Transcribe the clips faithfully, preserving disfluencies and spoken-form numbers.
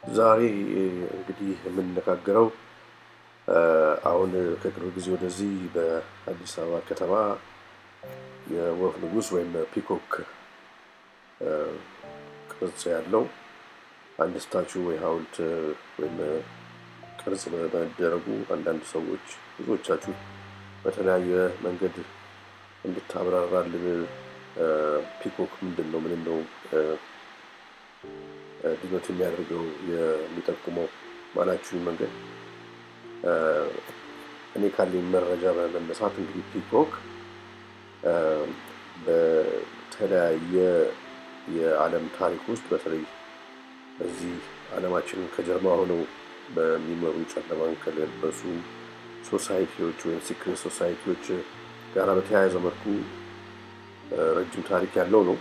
ዛሬ እንግዲህ የምንነጋገረው አሁን ከቅርብ ጊዜ ወደዚህ በአዲስ አበባ ከተማ የወፍ ንጉስ ወይም ፒኮክ ቅርጽ ያለው አንድ ስታቹ ወይ ሐውልት ወይም ቅርጽ በመደረጉ አንዳንድ ሰዎች ብዙዎቻችሁ በተለያየ መንገድ እንድታብራራልን ፒኮክ ምንድነው ምንድነው ዲኖት የሚያደርገው የሚጠቁመው ባላችሁ መንገድ እኔ ካለኝ መረጃ በመነሳት እንግዲህ ፒኮክ በተለያየ የዓለም ታሪክ ውስጥ በተለይ በዚህ ዓለማችንን ከጀርባ ሆነው በሚመሩ ጨለማን ከለበሱ ሶሳይቲዎች ወይም ሲክሬት ሶሳይቲዎች ጋር በተያያዘ መልኩ ረጅም ታሪክ ያለው ነው።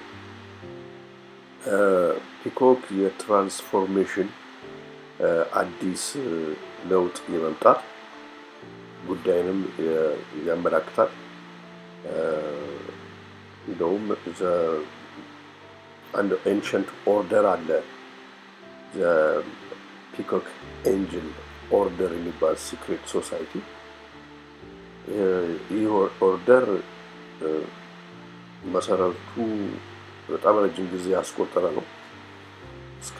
ፒኮክ የትራንስፎርሜሽን አዲስ ለውጥ የመምጣት ጉዳይንም ያመለክታል። እንደውም አንድ ኤንሸንት ኦርደር አለ ፒኮክ ኤንጅል ኦርደር የሚባል ሲክሬት ሶሳይቲ። ይህ ኦርደር መሰረቱ በጣም ረጅም ጊዜ ያስቆጠረ ነው። እስከ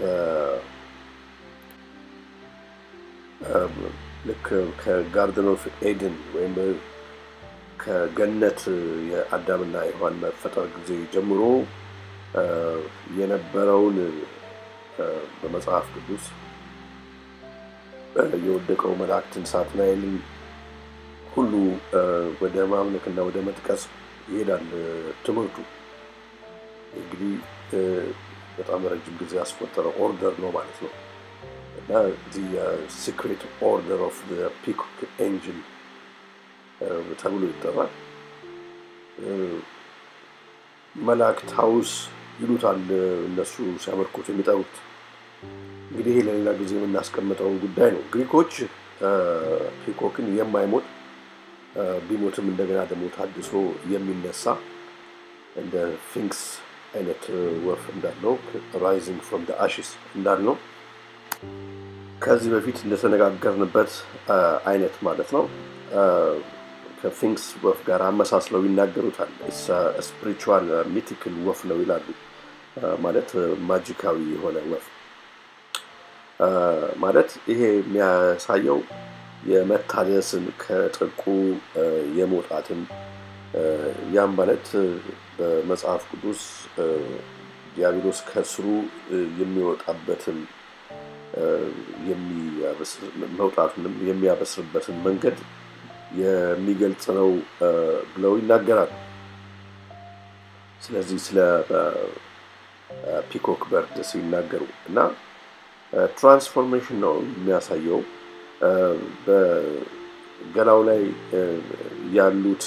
ልክ ከጋርደን ኦፍ ኤደን ወይም ከገነት የአዳምና ሔዋን መፈጠር ጊዜ ጀምሮ የነበረውን በመጽሐፍ ቅዱስ የወደቀው መላእክትን ሳጥናኤልን ሁሉ ወደ ማምለክና ወደ መጥቀስ ይሄዳል ትምህርቱ። እንግዲህ በጣም ረጅም ጊዜ ያስቆጠረ ኦርደር ነው ማለት ነው። እና the secret order of the Peacock Angel ተብሎ ይጠራል። መላእክት ሃውስ ይሉታል እነሱ ሲያመልኩት የሚጠሩት። እንግዲህ ይሄ ለሌላ ጊዜ የምናስቀምጠው ጉዳይ ነው። ግሪኮች ፒኮክን የማይሞት ቢሞትም እንደገና ደግሞ ታድሶ የሚነሳ እንደ ፊንክስ አይነት ወፍ እንዳለው ራይዚንግ ፍሮም ዘ አሽስ እንዳለው ከዚህ በፊት እንደተነጋገርንበት አይነት ማለት ነው። ከፊንክስ ወፍ ጋር አመሳስለው ይናገሩታል። ስፒሪቹዋል ሚቲካል ወፍ ነው ይላሉ። ማለት ማጂካዊ የሆነ ወፍ ማለት ይሄ የሚያሳየው የመታደስን ከጥቁ የመውጣትን ያም ማለት በመጽሐፍ ቅዱስ ዲያብሎስ ከስሩ የሚወጣበትን የሚያበስር መውጣቱንም የሚያበስርበትን መንገድ የሚገልጽ ነው ብለው ይናገራሉ። ስለዚህ ስለ ፒኮክ በርድ ሲናገሩ እና ትራንስፎርሜሽን ነው የሚያሳየው። በገላው ላይ ያሉት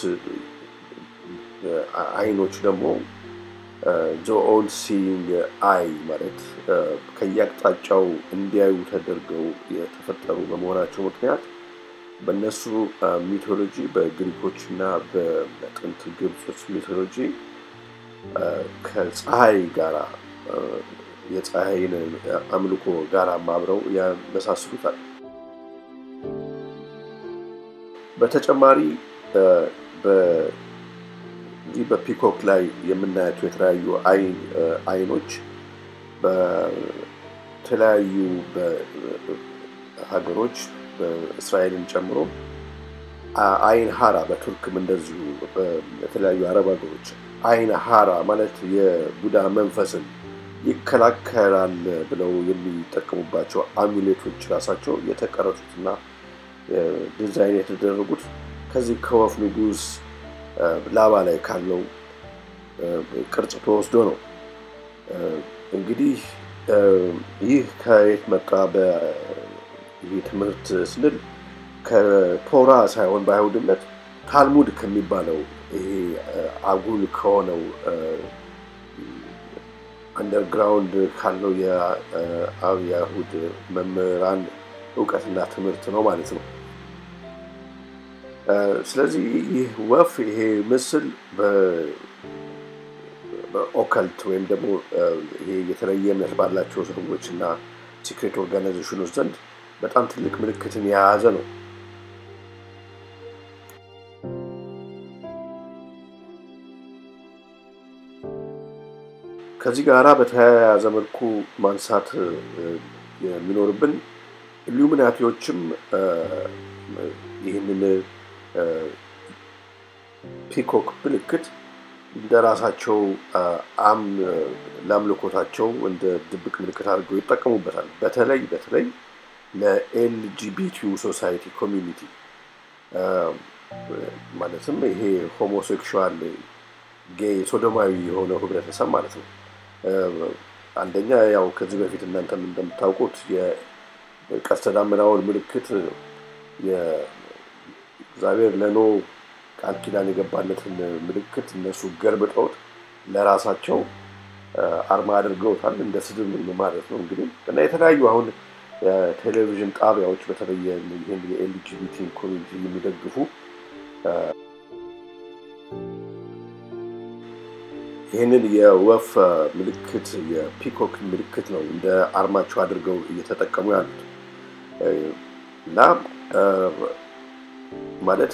አይኖች ደግሞ the all seeing eye ማለት ከያቅጣጫው እንዲያዩ ተደርገው የተፈጠሩ በመሆናቸው ምክንያት በእነሱ ሚቶሎጂ በግሪኮችና በጥንት ግብጾች ሚቶሎጂ ከፀሐይ ጋራ የፀሐይን አምልኮ ጋራ ማብረው ያመሳስሉታል። በተጨማሪ በ ዲ በፒኮክ ላይ የምናያቸው የተለያዩ አይን አይኖች በተለያዩ በሀገሮች በእስራኤልን ጨምሮ አይን ሃራ በቱርክም እንደዚሁ በተለያዩ አረብ ሀገሮች አይን ሃራ ማለት የቡዳ መንፈስን ይከላከላል ብለው የሚጠቀሙባቸው አሙሌቶች ራሳቸው የተቀረጹትና ዲዛይን የተደረጉት ከዚህ ከወፍ ንጉስ ላባ ላይ ካለው ቅርጽ ተወስዶ ነው። እንግዲህ ይህ ከየት መጣ? በይህ ትምህርት ስንል ከቶራ ሳይሆን በአይሁድነት ታልሙድ ከሚባለው ይሄ አጉል ከሆነው አንደርግራውንድ ካለው የአይሁድ መምህራን ዕውቀትና ትምህርት ነው ማለት ነው። ስለዚህ ይህ ወፍ ይሄ ምስል በኦከልት ወይም ደግሞ ይሄ የተለየ እምነት ባላቸው ሰዎችና ሲክሬት ኦርጋናይዜሽኖች ዘንድ በጣም ትልቅ ምልክትን የያዘ ነው። ከዚህ ጋራ በተያያዘ መልኩ ማንሳት የሚኖርብን ኢሉሚናቲዎችም ይህንን ፒኮክ ምልክት እንደራሳቸው አም ለአምልኮታቸው እንደ ድብቅ ምልክት አድርገው ይጠቀሙበታል። በተለይ በተለይ ለኤልጂቢቲዩ ሶሳይቲ ኮሚኒቲ ማለትም ይሄ ሆሞሴክሹዋል ጌይ ሶዶማዊ የሆነው ህብረተሰብ ማለት ነው። አንደኛ ያው ከዚህ በፊት እናንተም እንደምታውቁት የቀስተ ደመናውን ምልክት የእግዚአብሔር ለኖ ቃል ኪዳን የገባለትን ምልክት እነሱ ገርብጠውት ለራሳቸው አርማ አድርገውታል፣ እንደ ስድብ ማለት ነው እንግዲህ። እና የተለያዩ አሁን ቴሌቪዥን ጣቢያዎች በተለይ ይሄን የኤልጂቢቲ ኮሚኒቲ የሚደግፉ ይህንን የወፍ ምልክት የፒኮክ ምልክት ነው እንደ አርማቸው አድርገው እየተጠቀሙ ያሉት። እና ማለት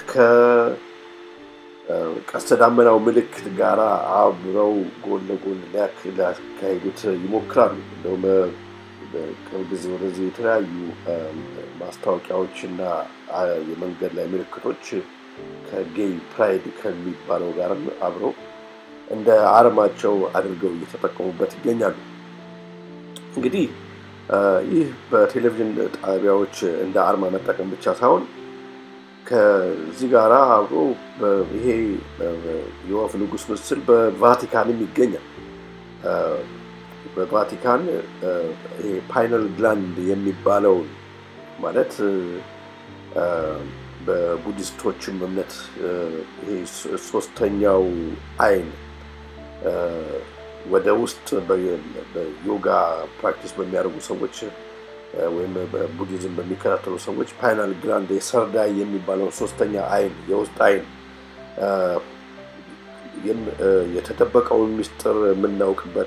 ከቀስተ ደመናው ምልክት ጋራ አብረው ጎን ለጎን ሊያካሂዱት ይሞክራሉ። እንደውም በቅርብ ጊዜ ወደዚህ የተለያዩ ማስታወቂያዎችና የመንገድ ላይ ምልክቶች ከጌይ ፕራይድ ከሚባለው ጋርም አብረው እንደ አርማቸው አድርገው እየተጠቀሙበት ይገኛሉ። እንግዲህ ይህ በቴሌቪዥን ጣቢያዎች እንደ አርማ መጠቀም ብቻ ሳይሆን ከዚህ ጋራ አብሮ ይሄ የወፍ ንጉስ ምስል በቫቲካንም ይገኛል። በቫቲካን ይሄ ፓይነል ግላንድ የሚባለው ማለት በቡዲስቶችም እምነት ይሄ ሶስተኛው አይን ወደ ውስጥ በዮጋ ፕራክቲስ በሚያደርጉ ሰዎች ወይም በቡዲዝም በሚከታተሉ ሰዎች ፓይናል ግራንድ የሰርዳይ የሚባለው ሶስተኛ አይን የውስጥ አይን የተደበቀውን ምስጢር የምናውቅበት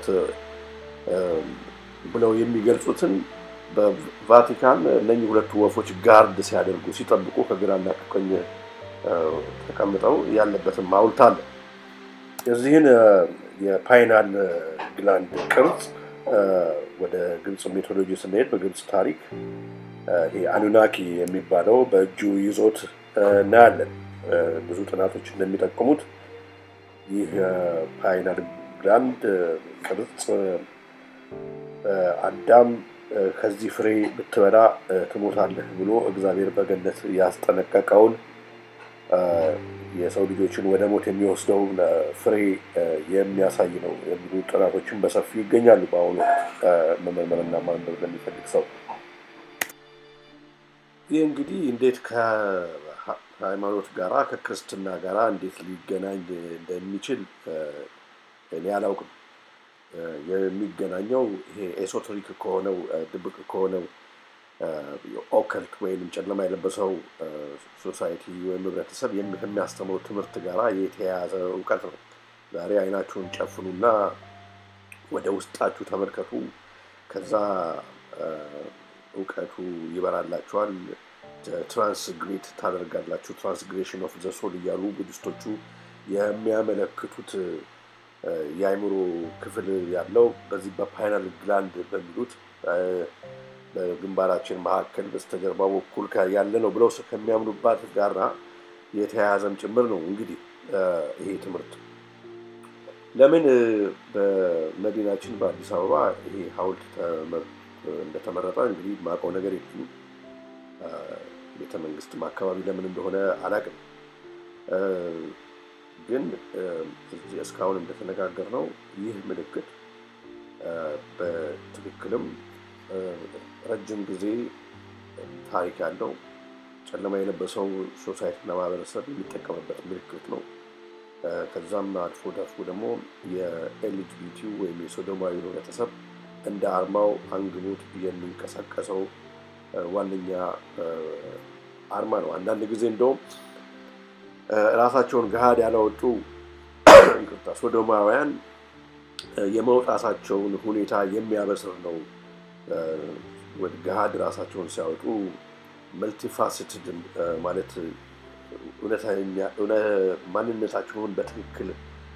ብለው የሚገልጹትን በቫቲካን እነኚህ ሁለቱ ወፎች ጋርድ ሲያደርጉ ሲጠብቁ ከግራና ከቀኝ ተቀምጠው ያለበትን ሐውልት አለ። እዚህን የፓይናል ግላንድ ቅርጽ ወደ ግብጽ ሚቶሎጂ ስንሄድ በግብጽ ታሪክ ይሄ አኑናኪ የሚባለው በእጁ ይዞት እናያለን። ብዙ ጥናቶች እንደሚጠቁሙት ይህ ፓይናል ግላንድ ቅርጽ አዳም ከዚህ ፍሬ ብትበላ ትሞታለህ ብሎ እግዚአብሔር በገነት ያስጠነቀቀውን የሰው ልጆችን ወደ ሞት የሚወስደው ፍሬ የሚያሳይ ነው የሚሉ ጥናቶችን በሰፊው ይገኛሉ። በአሁኑ መመርመርና ማንበብ ለሚፈልግ ሰው ይህ እንግዲህ እንዴት ከሃይማኖት ጋራ ከክርስትና ጋራ እንዴት ሊገናኝ እንደሚችል እኔ አላውቅም። የሚገናኘው ይሄ ኤሶተሪክ ከሆነው ድብቅ ከሆነው ኦከልት ወይም ጨለማ የለበሰው ሶሳይቲ ወይም ህብረተሰብ የሚያስተምረው ትምህርት ጋራ የተያያዘ እውቀት ነው። ዛሬ አይናችሁን ጨፍኑና ወደ ውስጣችሁ ተመልከቱ፣ ከዛ እውቀቱ ይበራላችኋል፣ ትራንስግሬት ታደርጋላችሁ፣ ትራንስግሬሽን ኦፍ ዘ ሶል እያሉ ቡዲስቶቹ የሚያመለክቱት የአይምሮ ክፍል ያለው በዚህ በፓይናል ግላንድ በሚሉት በግንባራችን መካከል በስተጀርባ በኩል ያለ ነው ብለው ከሚያምኑባት ጋራ የተያያዘም ጭምር ነው። እንግዲህ ይሄ ትምህርት ለምን በመዲናችን በአዲስ አበባ ይሄ ሐውልት እንደተመረጠ እንግዲህ ማውቀው ነገር የለም። ቤተ መንግስትም አካባቢ ለምን እንደሆነ አላውቅም። ግን እስካሁን እንደተነጋገርነው ይህ ምልክት በትክክልም ረጅም ጊዜ ታሪክ ያለው ጨለማ የለበሰው ሶሳይቲና ማህበረሰብ የሚጠቀምበት ምልክት ነው። ከዛም አልፎ ተርፎ ደግሞ የኤልጂቢቲ ወይም የሶዶማዊ ህብረተሰብ እንደ አርማው አንግቦት የሚንቀሳቀሰው ዋነኛ አርማ ነው። አንዳንድ ጊዜ እንደውም ራሳቸውን ገሃድ ያላወጡ እንቅልታ ሶዶማውያን የመውጣታቸውን ሁኔታ የሚያበስር ነው ወደ ገሃድ ራሳቸውን ሲያወጡ መልቲፋሲትድ ማለት እውነተኛ ማንነታቸውን በትክክል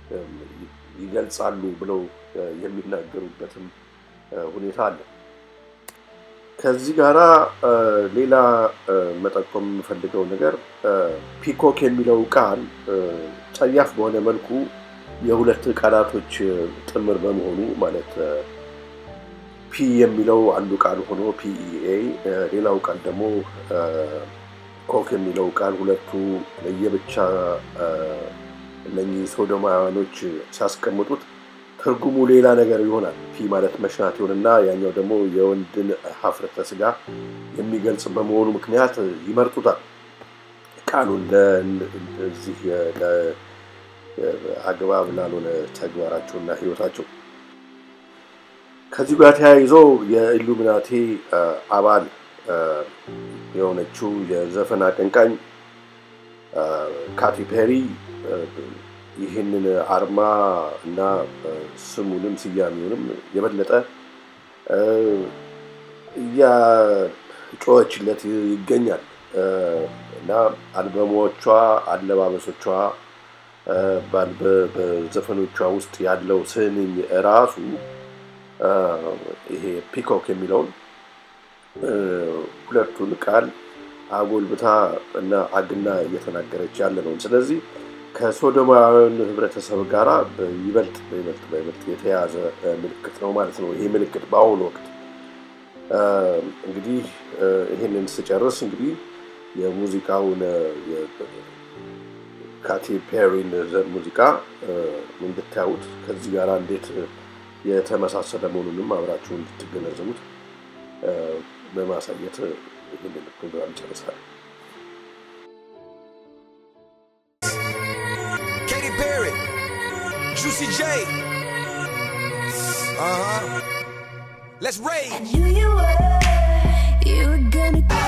ይገልጻሉ ብለው የሚናገሩበትም ሁኔታ አለ። ከዚህ ጋራ ሌላ መጠቆም የምፈልገው ነገር ፒኮክ የሚለው ቃል ጸያፍ በሆነ መልኩ የሁለት ቃላቶች ጥምር በመሆኑ ማለት ፒ የሚለው አንዱ ቃል ሆኖ ፒ ኢ ኤ ሌላው ቃል ደግሞ ኮክ የሚለው ቃል ሁለቱ ለየብቻ ለኚህ ሶዶማውያኖች ሲያስቀምጡት ትርጉሙ ሌላ ነገር ይሆናል። ፒ ማለት መሽናት ይሆንና ያኛው ደግሞ የወንድን ሀፍረተ ስጋ የሚገልጽ በመሆኑ ምክንያት ይመርጡታል ቃሉን ለዚህ ለአግባብ ላልሆነ ተግባራቸውና ህይወታቸው። ከዚህ ጋር ተያይዞ የኢሉሚናቲ አባል የሆነችው የዘፈን አቀንቃኝ ካቲ ፔሪ ይህንን አርማ እና ስሙንም ሲያሚውንም የበለጠ ያ ጮችለት ይገኛል እና አልበሞቿ አለባበሶቿ በዘፈኖቿ ውስጥ ያለው ስንኝ ራሱ ይሄ ፒኮክ የሚለው ሁለቱን ቃል አጎልብታ እና አግና እየተናገረች ያለ ነው። ስለዚህ ከሶዶማውያን ህብረተሰብ ጋራ በይበልጥ በይበልጥ በይበልጥ የተያዘ ምልክት ነው ማለት ነው። ይሄ ምልክት በአሁኑ ወቅት እንግዲህ ይሄንን ስጨርስ እንግዲህ የሙዚቃውን የካቲ ፔሪን ሙዚቃ እንድታዩት ከዚህ ጋራ እንዴት የተመሳሰለ መሆኑንም አብራችሁ እንድትገነዘቡት በማሳየት ይሄንን ፕሮግራም ጨርሳለሁ። Katy Perry, Juicy J. Uh-huh. Let's rage. I knew you were, you were gonna